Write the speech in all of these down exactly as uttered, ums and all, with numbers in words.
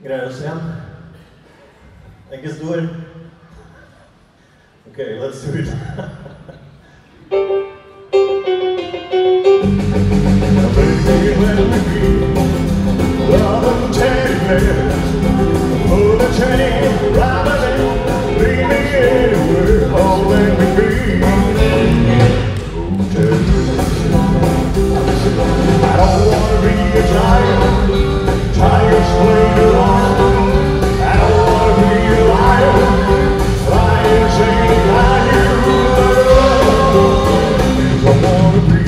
Greier oss igjen? Er ikke stor? Ok, let's do it. Baby, let me be the teddy bear. Pull the chain, ride my leg, leave me anywhere. Oh, let me be. Oh, teddy bear. I don't want to be a giant, tiger slave along. I don't want to be a lion, lion singing like you. I want to be.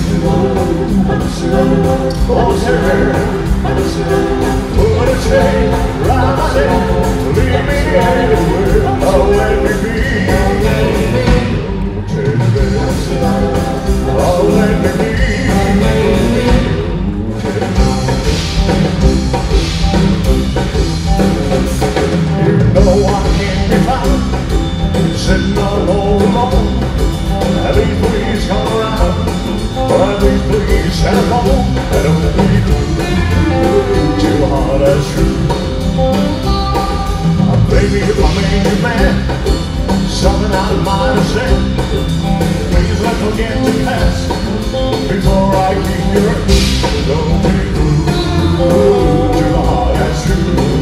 Oh, sir, put a chain round my neck, leave me anywhere, oh, let me be. Oh, teddy bear, oh, let me be. You know I can't be found, sitting all alone. At least please come around, or at least please have home. I don't be too hard as true. Uh, baby, if I made you mad, something I might have said, please let me get to pass before I keep your hand. Don't be cruel, too hard as true.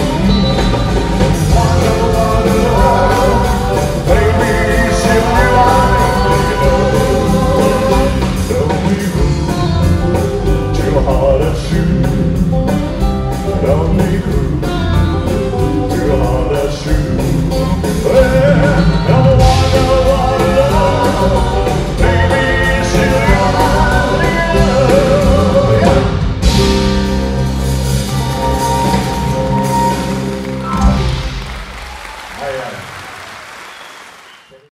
Wonder what love, baby, see my life. Don't be cruel, too hard as true. Don't be cruel, too hard as true. Well, don't wonder what love, baby, see my life. Yeah.